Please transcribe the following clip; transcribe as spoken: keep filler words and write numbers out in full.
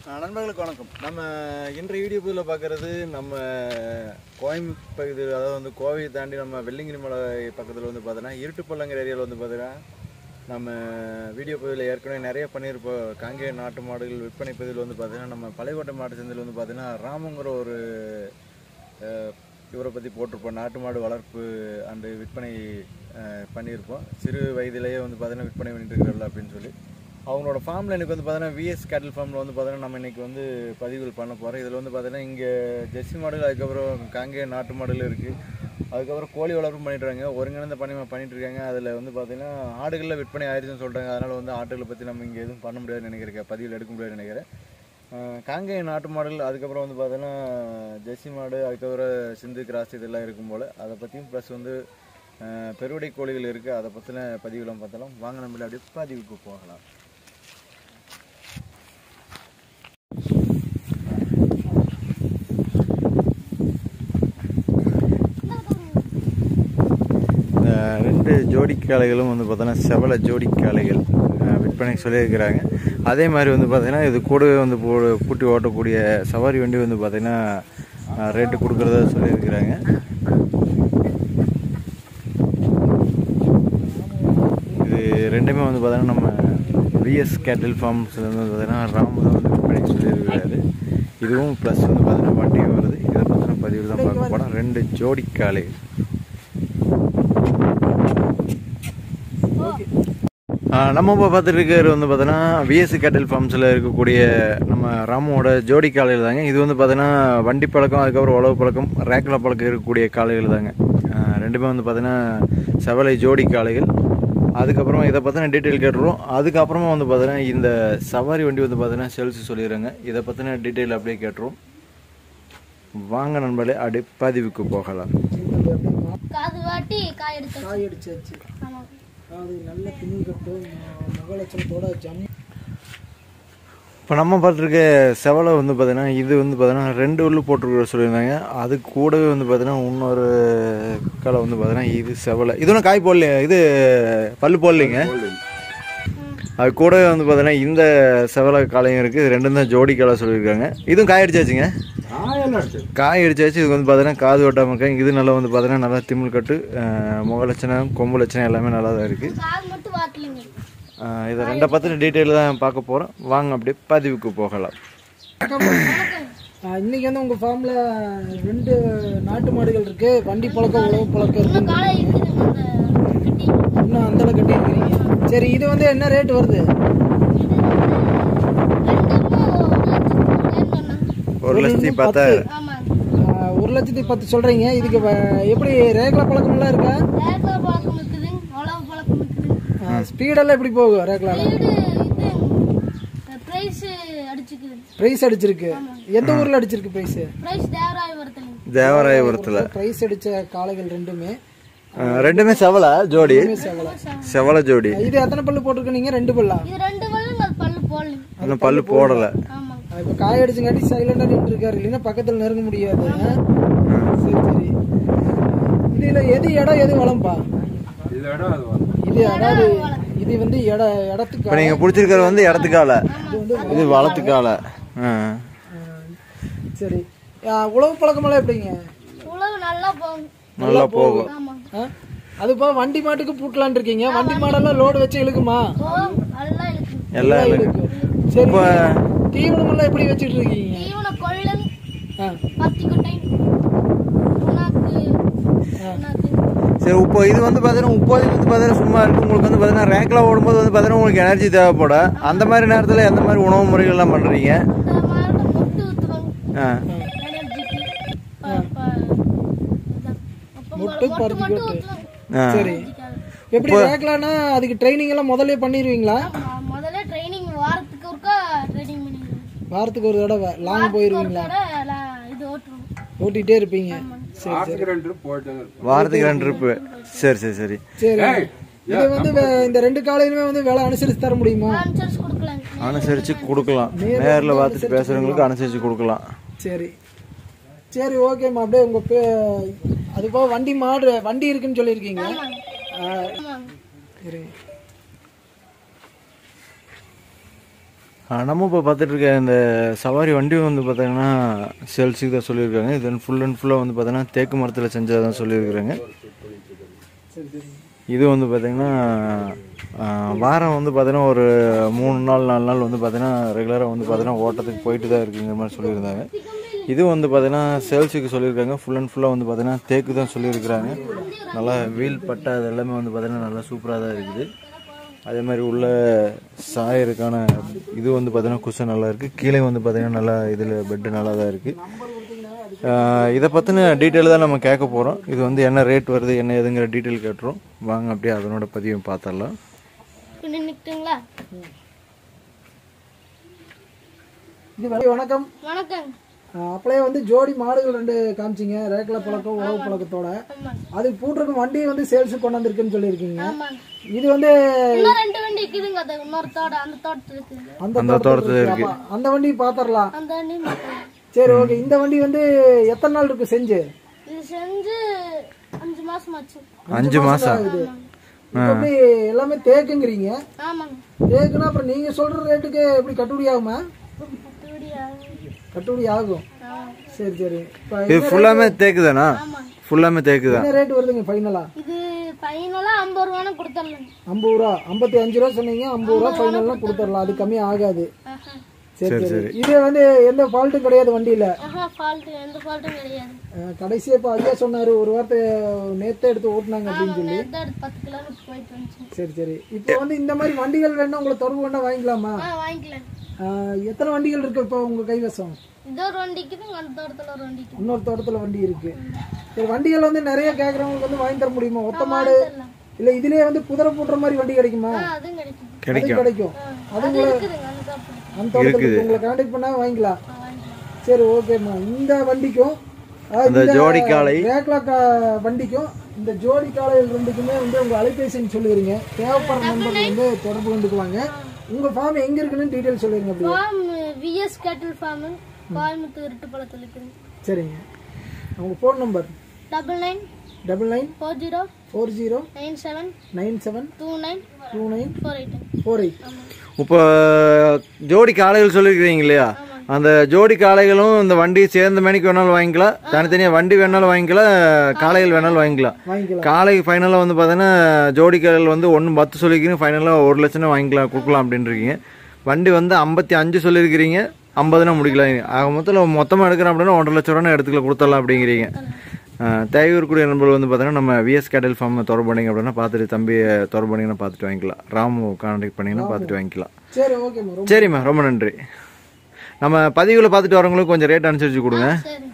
நண்பர்களுக்கு வணக்கம். நம்ம இன்றைய வீடியோவில் பார்க்குறது நம்ம கோயம்புத்தூர் இது, அதாவது வந்து கோவையை தாண்டி நம்ம வெள்ளிங்கிரி மலை பக்கத்தில் வந்து பார்த்தோன்னா இருட்டுப்பள்ளங்கிற ஏரியாவில் வந்து பார்த்தீங்கன்னா நம்ம வீடியோ பதிவில் ஏற்கனவே நிறைய பண்ணியிருப்போம். காங்கேய நாட்டு மாடுகள் விற்பனை பதிவில் வந்து பார்த்தீங்கன்னா நம்ம பழையக்கோட்டை மாட்டு சந்தையில் வந்து பார்த்தீங்கன்னா ராமுங்கிற ஒரு இவரை பற்றி போட்டிருப்போம். நாட்டு மாடு வளர்ப்பு அண்டு விற்பனை பண்ணியிருப்போம். சிறு வயதிலேயே வந்து பார்த்தீங்கன்னா விற்பனை பண்ணிட்டு இருக்கிறார்கள் அப்படின்னு சொல்லி அவங்களோட ஃபார்மில் எனக்கு வந்து பார்த்தீங்கன்னா விஎஸ் கேட்டில் ஃபார்மில் வந்து பார்த்தீங்கன்னா நம்ம இன்றைக்கி வந்து பதிவுகள் பண்ண போகிறோம். இதில் வந்து பார்த்தீங்கன்னா இங்கே ஜெர்சி மாடுகள், அதுக்கப்புறம் காங்கேய நாட்டு மாடுகள் இருக்குது, அதுக்கப்புறம் கோழி வளர்ப்பும் பண்ணிட்டுருக்காங்க, ஒருங்கிணைந்த பண்ணி பண்ணிகிட்டு இருக்காங்க. அதில் வந்து பார்த்தீங்கன்னா ஆடுகளில் விற்பனை ஆயிடுச்சுன்னு சொல்கிறாங்க. அதனால் வந்து ஆடுகளை பற்றி நம்ம இங்கே எதுவும் பண்ண முடியாதுன்னு நினைக்கிறேன், பதிவில் எடுக்க முடியாதுன்னு நினைக்கிறேன். காங்கேய நாட்டு மாடுகள், அதுக்கப்புறம் வந்து பார்த்தீங்கன்னா ஜெர்சி மாடு, அதுக்கப்புறம் சிந்து கிராஸ் இதெல்லாம் இருக்கும் போல் அதை பற்றியும் ப்ளஸ் வந்து பெருவடை கோழிகள் இருக்குது, அதை பற்றின பதிவுலாம் பார்த்தாலும் வாங்க நம்மள அப்படியே பதிவுக்கு போகலாம். ரெண்டு ஜோடி காளைகளும் வந்து பார்த்தோன்னா செவலை ஜோடி காளைகள் விற்பனைக்கு சொல்லியிருக்கிறாங்க. அதே மாதிரி வந்து பார்த்தீங்கன்னா இது கூடவே வந்து போ பூட்டி ஓட்டக்கூடிய சவாரி வண்டி வந்து பார்த்தீங்கன்னா ரேட்டு கொடுக்குறதா சொல்லியிருக்கிறாங்க. இது ரெண்டுமே வந்து பார்த்தீங்கன்னா நம்ம விஎஸ் கேட்டில் ஃபார்ம்ஸில் வந்து பார்த்தீங்கன்னா ராமு தான் வந்து விற்பனைக்கு சொல்லியிருக்கிறாரு. இதுவும் ப்ளஸ் வந்து பார்த்தீங்கன்னா வண்டியும் வருது. இதை பற்றின பதிவு தான் பார்க்க போனால் ரெண்டு ஜோடி காளைகள். நம்ம இப்போ பார்த்துட்டு இருக்கிறது வந்து பார்த்தோன்னா விஎஸ்சி கேட்டில் ஃபார்ம்ஸில் இருக்கக்கூடிய நம்ம ராமுவோட ஜோடி காளைகள் தாங்க. இது வந்து பார்த்தீங்கன்னா வண்டி பழக்கம், அதுக்கப்புறம் உழவு பழக்கம், ரேக்கில் பழக்கம் இருக்கக்கூடிய காளைகள் தாங்க. ரெண்டுமே வந்து பார்த்தீங்கன்னா செவலை ஜோடி காளைகள். அதுக்கப்புறமா இதை பற்றின டீட்டெயில் கேட்டுருவோம். அதுக்கப்புறமா வந்து பார்த்தீங்கன்னா இந்த சவாரி வண்டி வந்து பார்த்தீங்கன்னா சேல்ஸ் சொல்லிடுறாங்க. இதை பற்றின டீட்டெயில் அப்படியே கேட்டுருவோம். வாங்க நண்பர்களே, அப்படியே பதிவுக்கு போகலாம். இப்போ நம்ம பார்த்துருக்க செவலை வந்து பார்த்தீங்கன்னா இது வந்து பார்த்தீங்கன்னா ரெண்டு உள்ளு போட்டிருக்கிற சொல்லியிருந்தாங்க. அது கூடவே வந்து பார்த்தீங்கன்னா இன்னொரு காலை வந்து பார்த்தீங்கன்னா இது செவலை, இது ஒன்றும் காய் போடல, இது பல்லு போடலைங்க. அது கூடவே வந்து பார்த்தீங்கன்னா இந்த செவலை காலையும் இருக்குது. இது ரெண்டும் தான் ஜோடி காலை சொல்லியிருக்காங்க. இதுவும் காய் அடிச்சாச்சுங்க, காய் அடிச்சாச்சு. இது வந்து பார்த்தீங்கன்னா காது ஓட்டாமல் இருக்காங்க. இது நல்லா வந்து பார்த்தீங்கன்னா நல்லா திமிழ் கட்டு, முக லட்சணம், கொம்பு லட்சணம் எல்லாமே நல்லா தான் இருக்குது. இதை ரெண்டை பற்றின டீட்டெயில் தான் பார்க்க போகிறோம். வாங்க அப்படியே பதிவுக்கு போகலாம். இன்னைக்கு வந்து உங்கள் ஃபார்மில் ரெண்டு நாட்டு மாடுகள் இருக்குது, வண்டி பழக்கம், உழவு பழக்கம் இருக்குது. இன்னும் அந்தளவு கட்டியிருக்கிறீங்க. சரி, இது வந்து என்ன ரேட் வருது? ஒரு லட்சத்தி பத்தாயிரம் ஒரு லட்சத்தி பத்து சொல்கிறீங்க. இதுக்கு எப்படி ரேக்லா பழக்கமெல்லாம் இருக்கா? ஸ்பீடெல்லாம் எப்படி போகும்? ரேக்லால பிரைஸ் அடிச்சிருக்கு. எந்த ஊர்ல அடிச்சிருக்கு பிரைஸ்? தேவராயபுரத்துல பிரைஸ் அடிச்ச காளைகள் ரெண்டுமே ரெண்டுமே செவலை ஜோடி, செவலை ஜோடி. இது எத்தனை பல்லு போட்டிருக்கு நீங்க? ரெண்டு பல்லா? இன்னும் பல்லு போடல. இப்ப காய் அடிச்சுங்காட்டி சைலண்டா நின்று இருக்காரு, இல்லைன்னா பக்கத்துல நெருங்க முடியாது. சரி சரி. இதுல எது இடம் எது வளம்பா? இது அதாவது இது வந்து இட இடத்துக்கு. இப்ப நீங்க பிடிச்சிருக்கிறது வந்து இடத்துக்கால, இது வளத்துக்கால. சரி, உழவு பழக்கமெல்லாம் எப்படிங்க? நல்லா போகும். அது போக வண்டி மாட்டுக்கு பூட்டலான் இருக்கீங்க. வண்டி மாடெல்லாம் லோடு வச்சு இழுக்குமா? எல்லாம் இழுக்கும். சரி, தீவனம் எல்லாம் எப்படி வச்சுட்டு இருக்கீங்க? சரி, இப்போ இது வந்து பார்த்தீங்கன்னா முப்பது வந்து பார்த்தீங்கன்னா சும்மா இருக்கு. உங்களுக்கு வந்து பார்த்தீங்கன்னா ரேக்கில் ஓடும்போது வந்து பார்த்தீங்கன்னா உங்களுக்கு எனர்ஜி தேவைப்படும். அந்த மாதிரி நேரத்தில் எந்த மாதிரி உணவு முறைகள்லாம் பண்ணுறீங்க? ஆ முட்டை பருத்தி போட்டு. சரி, எப்படி ரேக்லானா அதுக்கு ட்ரைனிங் எல்லாம் முதல்ல பண்ணிடுவீங்களா? முதல்ல ட்ரைனிங் வாரத்துக்கு ஒருக்கா ட்ரைனிங் பண்ணிடுவீங்க. வாரத்துக்கு ஒரு தடவை லாங் போயிருவீங்களா? இது ஓட்டுறோம், ஓட்டிட்டே இருப்பீங்க. சரி, வாரத்துக்கு ரெண்டு ட்ரிப்பு. சரி சரி சரி சரி. இது வந்து இந்த ரெண்டு காலையுமே வந்து விலை அனுசரிச்சு தர முடியுமா? அனுசரிச்சு கொடுக்கலாம். அனுசரிச்சு கொடுக்கலாம். நேரில் பார்த்துட்டு பேசுறவங்களுக்கு அனுசரிச்சு கொடுக்கலாம். சரி சரி, ஓகேம்மா. அப்படியே உங்க பே அது போக வண்டி மாடு வண்டி இருக்குன்னு சொல்லியிருக்கீங்க. சரி, நம்ம இப்போ பார்த்துட்டு இருக்க இந்த சவாரி வண்டி வந்து பார்த்தீங்கன்னா சேல்ஸுக்கு தான் சொல்லியிருக்காங்க. இது ஃபுல் அண்ட் ஃபுல்லாக வந்து பார்த்தீங்கன்னா தேக்கு மரத்தில் செஞ்சதான் சொல்லியிருக்கிறாங்க. இது வந்து பார்த்தீங்கன்னா வாரம் வந்து பார்த்தீங்கன்னா ஒரு மூணு நாள் நாலு நாள் வந்து பார்த்தீங்கன்னா ரெகுலராக வந்து பார்த்தீங்கன்னா ஓட்டத்துக்கு போயிட்டு தான் இருக்குங்கிற மாதிரி சொல்லியிருந்தாங்க. இது வந்து பார்த்தீங்கன்னா சேல்ஸுக்கு சொல்லியிருக்காங்க. ஃபுல் அண்ட் ஃபுல்லாக வந்து பார்த்தீங்கன்னா தேக்கு தான் சொல்லியிருக்கிறாங்க. நல்லா வீல் பட்டா அது எல்லாமே வந்து பார்த்தீங்கன்னா நல்லா சூப்பராக தான் இருக்குது. அதே மாதிரி உள்ள சாயருக்கான இது வந்து பார்த்தீங்கன்னா குஷன் நல்லா இருக்குது. கீழே வந்து பார்த்தீங்கன்னா நல்லா இதில் பெட்டு நல்லா தான் இருக்குது. இதை பற்றின டீட்டெயில் தான் நம்ம கேட்க போகிறோம். இது வந்து என்ன ரேட் வருது என்ன எதுங்கிற டீட்டெயில் கேட்டுரும். வாங்க அப்படியே அதனோட பதிவை பார்த்துடலாம். வணக்கம். வணக்கம். அப்படியே வந்து ஜோடி மாடுகள் ரெண்டு காமிச்சிங்க, ரேக்ல பழக்கம் உழவு பழக்கத்தோட. அது பூட்டுறதுக்கு வண்டி வந்து சேல்ஸுக்கு கொண்டு வந்திருக்குன்னு சொல்லியிருக்கீங்க. இது வந்து ரெண்டு வண்டி இருக்குதுங்க. அது இன்னொரு தோட அந்த தோட்டத்துல இருக்கு. அந்த தோட்டத்துல இருக்கு. அந்த வண்டி பாத்தறலாம். அந்த வண்டி பாத்தறலாம். சரி ஓகே. இந்த வண்டி வந்து எத்தனை நாள் இருக்கு செஞ்சு? இது செஞ்சு அஞ்சு மாசம் ஆச்சு. அஞ்சு மாசம் ஆகுது. இப்படி எல்லாமே தேக்குங்கறீங்க. ஆமாங்க. தேக்குனா அப்புறம் நீங்க சொல்ற ரேட்டுக்கு எப்படி கட்டுப்படி ஆகுமா? கட்டுப்படி ஆகும். சரி சரி. இது ஃபுல்லாமே தேக்குதானா? ஃபுல்லாமே தேக்குதா? என்ன ரேட் வருதுங்க ஃபைனலா? இது ஃபைனலா ஐம்பது ரூபாய் கொடுத்துறலாம். ஐம்பது ரூபாய் ஐம்பத்தி அஞ்சு ரூபாய் சொன்னீங்க. ஐம்பது ரூபாய் ஃபைனலா கொடுத்துறலாம். அது கம்மி ஆகாது. சரி சரி. இது வந்து எந்த ஃபால்ட்டும் கிடையாது வண்டியில? ஃபால்ட் எந்த ஃபால்ட்டும் கிடையாது. கடைசியா இப்ப ஐயா சொன்னாரு ஒரு வாரத்தை நேத்தே எடுத்து ஓட்டுனாங்க அப்படின்னு சொல்லி. பத்து கிலோமீட்டர் போயிட்டு வந்துச்சு. சரி சரி. இப்போ வந்து இந்த மாதிரி வண்டிகள் வேணா உங்களை தொடர்பு பண்ணா வாங்கிக்கலாமா? வாங்கிக்கலாம். எத்தனை வண்டிகள் இருக்கு இப்போ உங்க கைவசம்? இன்னொரு வண்டிக்கு அந்த தோட்டத்துல ஒரு வண்டிக்கு. இன்னொரு தோட்டத்துல வண்டி இருக்கு. சரி. வண்டிகள் வந்து நிறைய கேக்குறவங்களுக்கு வந்து வாங்கி தர முடியுமா? ஒத்த மாடு இல்ல இதுலயே வந்து குதிரை போடுற மாதிரி வண்டி கிடைக்குமா? அதுவும் கிடைக்கும். கிடைக்கும். கிடைக்கும். அது அந்த தோட்டத்துல உங்களை கான்டாக்ட் பண்ணா வாங்கிக்கலாம். சரி ஓகேம்மா. இந்த வண்டிக்கும் இந்த ஜோடி காளை ரேக்லா வண்டிக்கும் இந்த ஜோடி காளைகள் ரெண்டுக்குமே வந்து உங்க அலைபேசின்னு சொல்லிடுங்க. தேவைப்படுற நம்பர் வந்து தொடர்பு கொண்டுக்குவாங்க. உங்க ஃபார்ம் எங்க இருக்குன்னு டீடைல் சொல்லிருங்க. அப்படியே farm VS cattle farm Coimbatore இருட்டுப்பாலத்துல இருக்குது. சரிங்க. உங்க phone number double nine double nine four zero four zero nine seven nine seven two nine two nine four eight four eight. இப்போ ஜோடி காளைகள் சொல்லியிருக்கிறீங்க இல்லையா? அந்த ஜோடி காளைகளும் இந்த வண்டி சேர்ந்த மேனிக்கு வேணாலும் வாங்கிக்கலாம், தனித்தனியாக வண்டி வேணாலும் வாங்கிக்கலாம், காளைகள் வேணாலும் வாங்கிக்கலாம். காளை ஃபைனலாக வந்து பார்த்தீங்கன்னா ஜோடி காளைகள் வந்து ஒன்று பத்து சொல்லிக்கிறீங்க, ஃபைனலாக ஒரு லட்சம் வாங்கிக்கலாம் கொடுக்கலாம் அப்படின்றீங்க. வண்டி வந்து ஐம்பத்தி அஞ்சு சொல்லியிருக்கிறீங்க, ஐம்பதுனா முடிக்கலாம். ஆக மொத்தத்தில் மொத்தமாக எடுக்கிறோம் அப்படின்னா ஒன்றரை லட்ச ரூபா எடுத்துக்கல கொடுத்துடலாம் அப்படிங்கிறீங்க. தேவையூர்க்கூடிய நண்பர்கள் வந்து பார்த்தீங்கன்னா நம்ம விஎஸ் கேட்டல் ஃபார்ம் தொடர்பு பண்ணிங்க அப்படின்னா பார்த்துட்டு தம்பியை தொடர்பு பண்ணிங்கன்னா பார்த்துட்டு வாங்கிக்கலாம். ராமு கான்டாக்ட் பண்ணிங்கன்னா பார்த்துட்டு வாங்கிக்கலாம். சரிம்மா, ரொம்ப நன்றி. நம்ம பதிவில் பார்த்துட்டு வரவங்களுக்கு கொஞ்சம் ரேட் அனுசரித்து கொடுங்க.